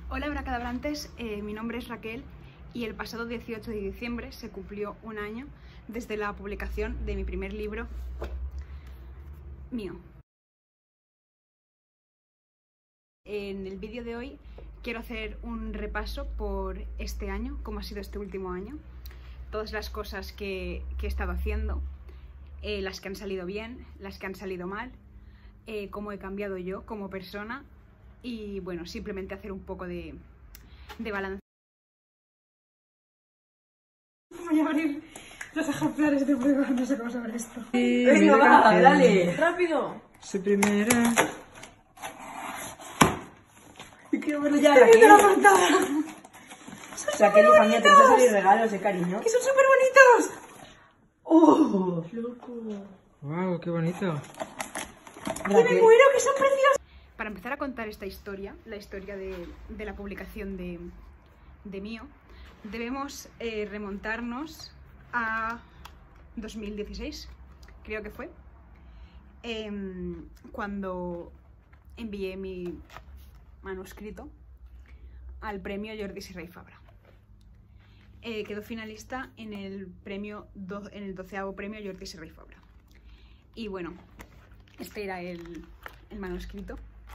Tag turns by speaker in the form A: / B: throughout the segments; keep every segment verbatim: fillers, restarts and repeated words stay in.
A: Hola abracadabrantes, eh, mi nombre es Raquel y el pasado dieciocho de diciembre se cumplió un año desde la publicación de mi primer libro mío. En el vídeo de hoy quiero hacer un repaso por este año, cómo ha sido este último año, todas las cosas que, que he estado haciendo, eh, las que han salido bien, las que han salido mal, eh, cómo he cambiado yo como persona y bueno, simplemente hacer un poco de, de balance. Voy a abrir los ejemplares de prueba, no sé cómo se abre esto.
B: Sí,
C: Venga, va,
B: eh,
C: dale, rápido.
B: Su primera.
C: Yo quiero verlo ya,
A: ¡He visto
C: Raquel.
A: la portada!
C: Raquel, hija mía, te vas a salir regalos, eh, cariño.
A: ¡Que son súper bonitos!
C: ¡Oh, loco!
B: Wow, qué bonito.
A: ¡Que me muero, que son preciosos! Para empezar a contar esta historia, la historia de, de la publicación de, de Mío, debemos eh, remontarnos a dos mil dieciséis, creo que fue, eh, cuando envié mi manuscrito al premio Jordi Serra i Fabra. Eh, quedó finalista en el premio do, en el doceavo premio Jordi Serra i Fabra. Y bueno, este era el, el manuscrito.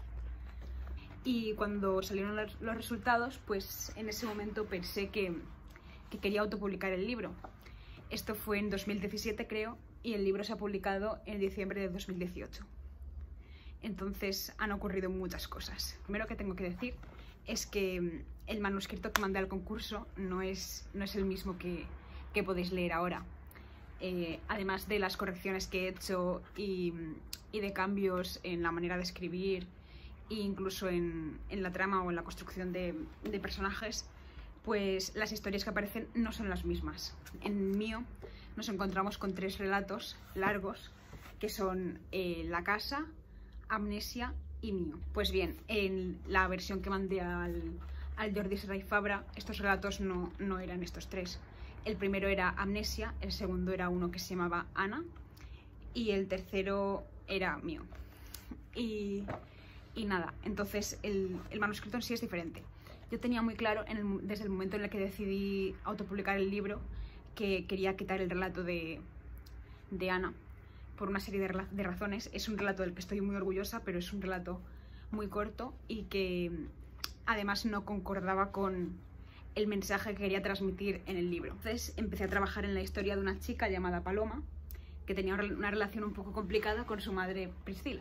A: Y cuando salieron los, los resultados, pues en ese momento pensé que, que quería autopublicar el libro. Esto fue en dos mil diecisiete, creo, y el libro se ha publicado en diciembre de dos mil dieciocho. Entonces han ocurrido muchas cosas. Lo primero que tengo que decir es que el manuscrito que mandé al concurso no es, no es el mismo que, que podéis leer ahora. Eh, además de las correcciones que he hecho y, y de cambios en la manera de escribir e incluso en, en la trama o en la construcción de, de personajes, pues las historias que aparecen no son las mismas. En Mío nos encontramos con tres relatos largos que son eh, La Casa, Amnesia y Mío. Pues bien, en la versión que mandé al, al Jordi Serra i Fabra, estos relatos no, no eran estos tres. El primero era Amnesia, el segundo era uno que se llamaba Ana y el tercero era Mío. Y, y nada, entonces el, el manuscrito en sí es diferente. Yo tenía muy claro en el, desde el momento en el que decidí autopublicar el libro que quería quitar el relato de, de Ana por una serie de, de razones. Es un relato del que estoy muy orgullosa, pero es un relato muy corto y que además no concordaba con el mensaje que quería transmitir en el libro. Entonces empecé a trabajar en la historia de una chica llamada Paloma, que tenía una relación un poco complicada con su madre Priscila.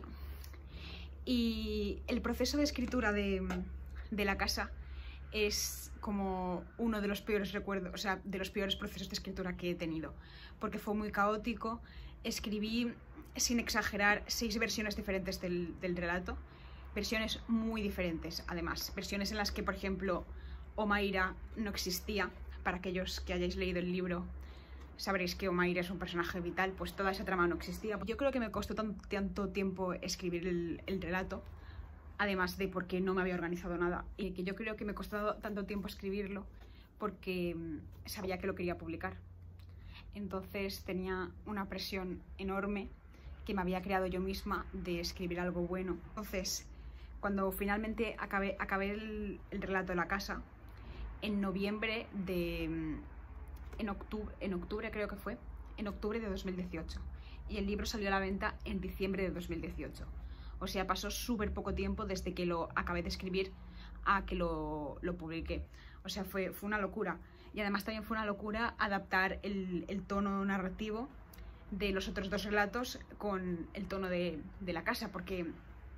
A: Y el proceso de escritura de, de La Casa es como uno de los peores recuerdos, o sea, de los peores procesos de escritura que he tenido, porque fue muy caótico. Escribí, sin exagerar, seis versiones diferentes del, del relato, versiones muy diferentes, además, versiones en las que, por ejemplo, Omaira no existía. Para aquellos que hayáis leído el libro sabréis que Omaira es un personaje vital, pues toda esa trama no existía. Yo creo que me costó tan, tanto tiempo escribir el, el relato, además de porque no me había organizado nada, y que yo creo que me costó tanto tiempo escribirlo porque sabía que lo quería publicar. Entonces tenía una presión enorme que me había creado yo misma de escribir algo bueno. Entonces, cuando finalmente acabé, acabé el, el relato de La Casa, en noviembre de... En octubre, en octubre creo que fue, en octubre de dos mil dieciocho. Y el libro salió a la venta en diciembre de dos mil dieciocho. O sea, pasó súper poco tiempo desde que lo acabé de escribir a que lo, lo publiqué. O sea, fue, fue una locura. Y además también fue una locura adaptar el, el tono narrativo de los otros dos relatos con el tono de, de La Casa, porque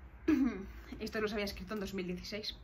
A: esto los había escrito en dos mil dieciséis.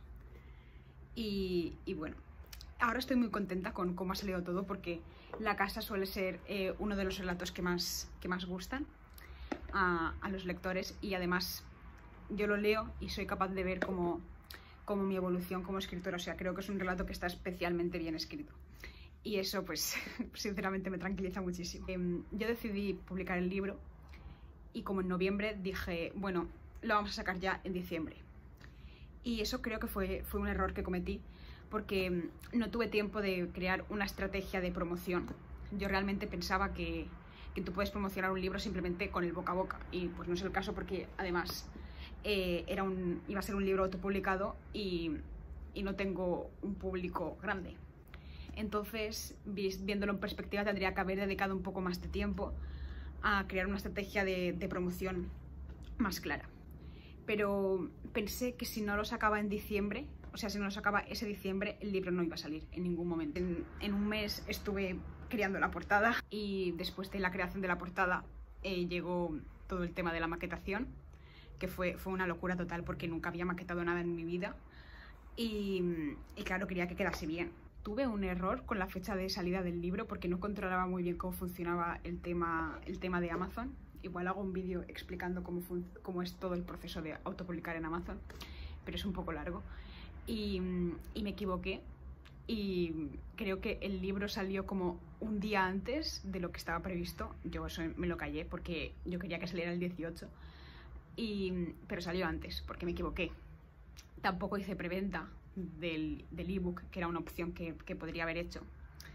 A: Y, y bueno, ahora estoy muy contenta con cómo ha salido todo, porque La Casa suele ser eh, uno de los relatos que más, que más gustan a, a los lectores, y además yo lo leo y soy capaz de ver como, como mi evolución como escritora. O sea, creo que es un relato que está especialmente bien escrito. Y eso, pues, sinceramente me tranquiliza muchísimo. Eh, yo decidí publicar el libro y como en noviembre dije, bueno, lo vamos a sacar ya en diciembre. Y eso creo que fue, fue un error que cometí, porque no tuve tiempo de crear una estrategia de promoción. Yo realmente pensaba que, que tú puedes promocionar un libro simplemente con el boca a boca, y pues no es el caso, porque además eh, era un, iba a ser un libro autopublicado y y no tengo un público grande. Entonces, viéndolo en perspectiva, tendría que haber dedicado un poco más de tiempo a crear una estrategia de, de promoción más clara. Pero pensé que si no lo sacaba en diciembre, o sea, si no lo sacaba ese diciembre, el libro no iba a salir en ningún momento. En, en un mes estuve creando la portada y después de la creación de la portada eh, llegó todo el tema de la maquetación, que fue, fue una locura total porque nunca había maquetado nada en mi vida y, y claro, quería que quedase bien. Tuve un error con la fecha de salida del libro porque no controlaba muy bien cómo funcionaba el tema, el tema de Amazon. Igual hago un vídeo explicando cómo, cómo es todo el proceso de autopublicar en Amazon, pero es un poco largo. Y, y me equivoqué y creo que el libro salió como un día antes de lo que estaba previsto. Yo eso me lo callé porque yo quería que saliera el dieciocho, y, pero salió antes porque me equivoqué. Tampoco hice preventa del, del ebook, que era una opción que, que podría haber hecho,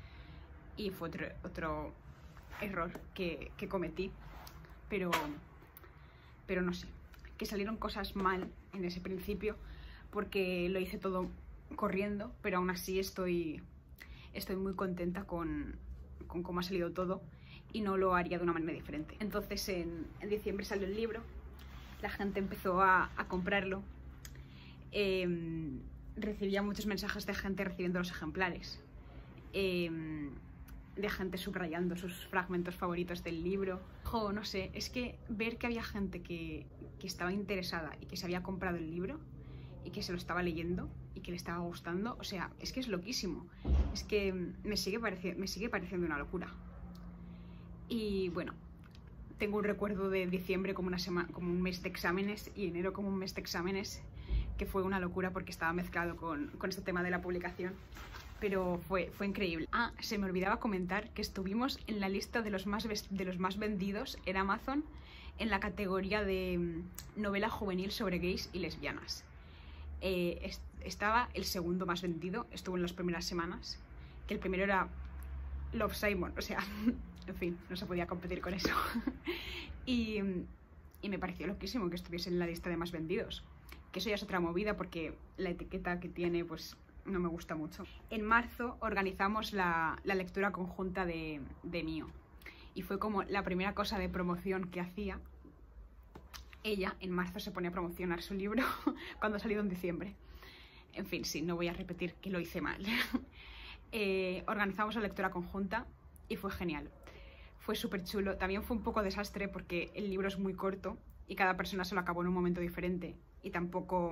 A: y fue otro, otro error que, que cometí, pero, pero no sé, que salieron cosas mal en ese principio porque lo hice todo corriendo, pero aún así estoy, estoy muy contenta con, con cómo ha salido todo y no lo haría de una manera diferente. Entonces en, en diciembre salió el libro, la gente empezó a, a comprarlo. Eh, recibía muchos mensajes de gente recibiendo los ejemplares, eh, de gente subrayando sus fragmentos favoritos del libro. Oh, no sé, es que ver que había gente que, que estaba interesada y que se había comprado el libro y que se lo estaba leyendo y que le estaba gustando, o sea, es que es loquísimo. Es que me sigue, pareci- me sigue pareciendo una locura. Y bueno, tengo un recuerdo de diciembre como, una sema- como un mes de exámenes y enero como un mes de exámenes, que fue una locura porque estaba mezclado con, con este tema de la publicación, pero fue, fue increíble. Ah, se me olvidaba comentar que estuvimos en la lista de los más, de los más vendidos en Amazon en la categoría de novela juvenil sobre gays y lesbianas. Eh, est estaba el segundo más vendido, estuvo en las primeras semanas, que el primero era Love, Simon, o sea, en fin, no se podía competir con eso. y, y me pareció loquísimo que estuviese en la lista de más vendidos, que eso ya es otra movida porque la etiqueta que tiene pues no me gusta mucho. En marzo organizamos la, la lectura conjunta de, de Mío y fue como la primera cosa de promoción que hacía. Ella en marzo se pone a promocionar su libro cuando ha salido en diciembre. En fin, sí, no voy a repetir que lo hice mal. eh, organizamos la lectura conjunta y fue genial. Fue súper chulo. También fue un poco desastre porque el libro es muy corto y cada persona se lo acabó en un momento diferente. Y tampoco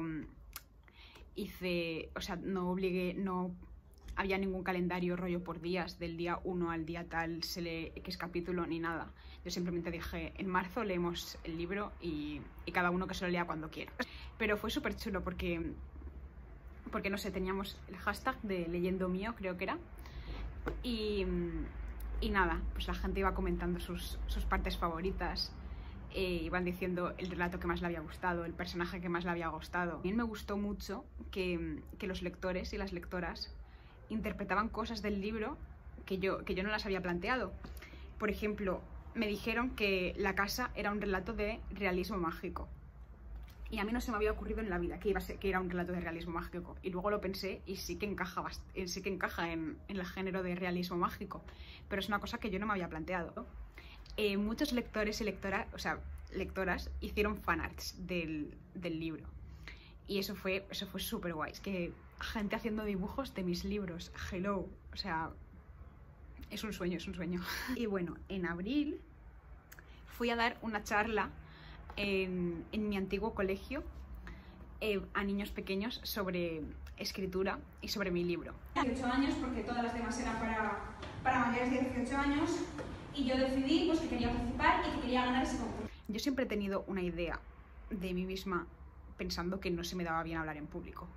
A: hice, o sea, no obligué, no había ningún calendario rollo por días, del día uno al día tal se lee X capítulo ni nada. Yo simplemente dije, en marzo leemos el libro y, y cada uno que se lo lea cuando quiera. Pero fue súper chulo porque, porque, no sé, teníamos el hashtag de Leyendo Mío, creo que era, y, y nada, pues la gente iba comentando sus, sus partes favoritas. Eh, iban diciendo el relato que más le había gustado, el personaje que más le había gustado. También me gustó mucho que, que los lectores y las lectoras interpretaban cosas del libro que yo, que yo no las había planteado. Por ejemplo, me dijeron que La casa era un relato de realismo mágico. Y a mí no se me había ocurrido en la vida que, iba a ser, que era un relato de realismo mágico. Y luego lo pensé y sí que encaja, sí que encaja en, en el género de realismo mágico. Pero es una cosa que yo no me había planteado. Eh, muchos lectores y lectoras, o sea, lectoras hicieron fanarts del, del libro. Y eso fue, eso fue súper guay. Es que gente haciendo dibujos de mis libros. Hello. O sea, es un sueño, es un sueño. Y bueno, en abril fui a dar una charla en, en mi antiguo colegio eh, a niños pequeños sobre escritura y sobre mi libro. dieciocho años, porque todas las demás eran para, para mayores de dieciocho años. Y yo decidí pues, que quería participar y que quería ganar ese concurso. Yo siempre he tenido una idea de mí misma pensando que no se me daba bien hablar en público.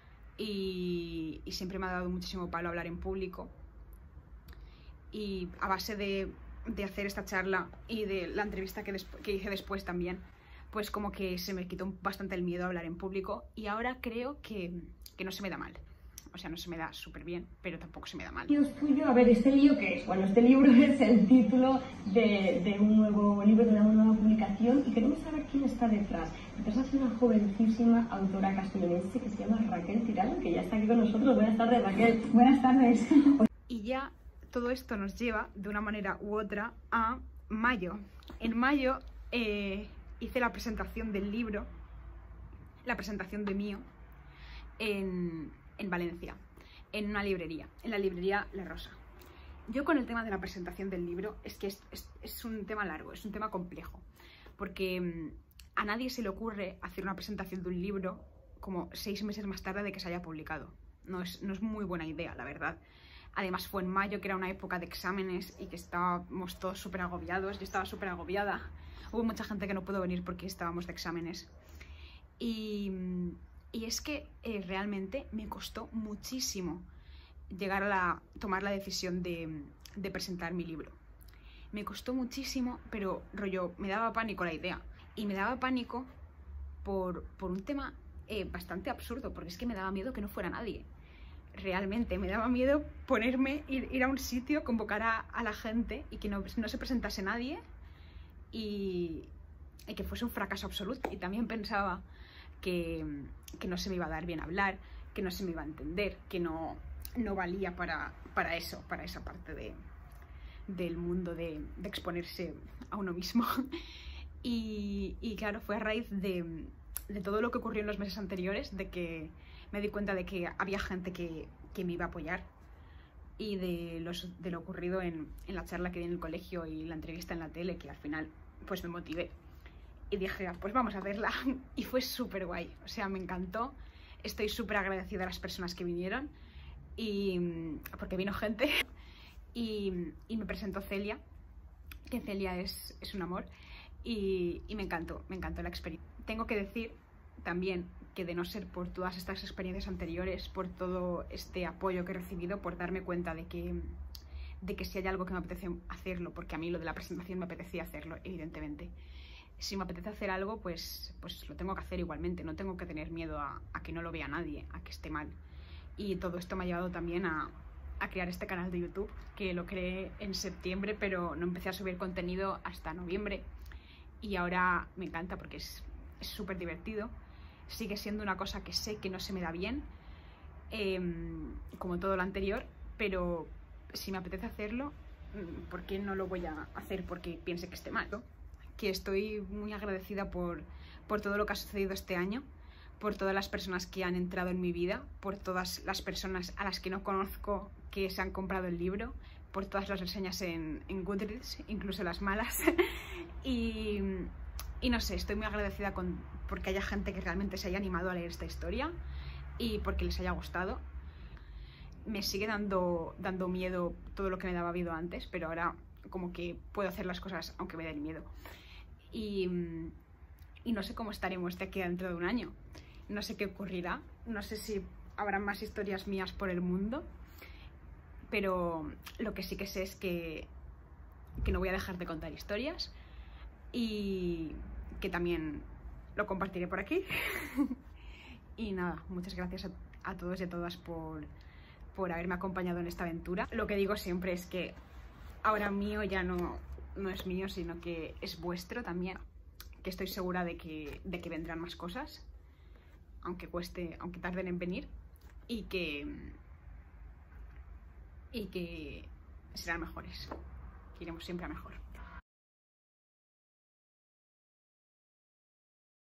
A: Y, y siempre me ha dado muchísimo palo hablar en público. Y a base de, de hacer esta charla y de la entrevista que, que hice después también, pues como que se me quitó bastante el miedo a hablar en público y ahora creo que, que no se me da mal. O sea, no se me da súper bien, pero tampoco se me da mal.
D: Dios tuyo, a ver, ¿este lío qué es? Bueno, este libro es el título de, de un nuevo libro, de una nueva publicación, y queremos saber quién está detrás. Detrás es una jovencísima autora castellonense que se llama Raquel Tirado, que ya está aquí con nosotros. Buenas tardes, Raquel.
E: Buenas tardes.
A: Y ya todo esto nos lleva, de una manera u otra, a mayo. En mayo eh, hice la presentación del libro, la presentación de Mío, en... en Valencia, en una librería, en la librería La Rosa. Yo con el tema de la presentación del libro, es que es, es, es un tema largo, es un tema complejo, porque mmm, a nadie se le ocurre hacer una presentación de un libro como seis meses más tarde de que se haya publicado. No es, no es muy buena idea, la verdad. Además fue en mayo, que era una época de exámenes y que estábamos todos súper agobiados. Yo estaba súper agobiada. Hubo mucha gente que no pudo venir porque estábamos de exámenes. Y... Y es que eh, realmente me costó muchísimo llegar a la, tomar la decisión de, de presentar mi libro. Me costó muchísimo, pero rollo, me daba pánico la idea. Y me daba pánico por, por un tema eh, bastante absurdo, porque es que me daba miedo que no fuera nadie. Realmente, me daba miedo ponerme, ir, ir a un sitio, convocar a, a la gente y que no, no se presentase nadie y, y que fuese un fracaso absoluto. Y también pensaba... Que, que no se me iba a dar bien hablar, que no se me iba a entender, que no, no valía para, para eso, para esa parte de, del mundo de, de exponerse a uno mismo. Y, y claro, fue a raíz de, de todo lo que ocurrió en los meses anteriores, de que me di cuenta de que había gente que, que me iba a apoyar, y de, los, de lo ocurrido en, en la charla que di en el colegio y la entrevista en la tele, que al final pues me motivé. Y dije, pues vamos a hacerla. Y fue súper guay. O sea, me encantó. Estoy súper agradecida a las personas que vinieron. Y porque vino gente. Y, y me presentó Celia. Que Celia es, es un amor. Y, y me encantó. Me encantó la experiencia. Tengo que decir también que de no ser por todas estas experiencias anteriores, por todo este apoyo que he recibido, por darme cuenta de que, de que si hay algo que me apetece hacerlo, porque a mí lo de la presentación me apetecía hacerlo, evidentemente. Si me apetece hacer algo, pues, pues lo tengo que hacer igualmente. No tengo que tener miedo a, a que no lo vea nadie, a que esté mal. Y todo esto me ha llevado también a, a crear este canal de YouTube, que lo creé en septiembre, pero no empecé a subir contenido hasta noviembre. Y ahora me encanta porque es súper divertido. Sigue siendo una cosa que sé que no se me da bien, eh, como todo lo anterior, pero si me apetece hacerlo, ¿por qué no lo voy a hacer porque piense que esté mal, ¿no? Que estoy muy agradecida por, por todo lo que ha sucedido este año, por todas las personas que han entrado en mi vida, por todas las personas a las que no conozco que se han comprado el libro, por todas las reseñas en, en Goodreads, incluso las malas. y, y no sé, estoy muy agradecida con, porque haya gente que realmente se haya animado a leer esta historia y porque les haya gustado. Me sigue dando, dando miedo todo lo que me daba miedo antes, pero ahora como que puedo hacer las cosas aunque me den miedo. Y, y no sé cómo estaremos de aquí dentro de un año. No sé qué ocurrirá, no sé si habrá más historias mías por el mundo, pero lo que sí que sé es que, que no voy a dejar de contar historias y que también lo compartiré por aquí. Y nada, muchas gracias a, a todos y a todas por, por haberme acompañado en esta aventura. Lo que digo siempre es que ahora mío ya no, no es mío, sino que es vuestro también, que estoy segura de que, de que vendrán más cosas, aunque cueste, aunque tarden en venir, y que, y que serán mejores, que iremos siempre a mejor.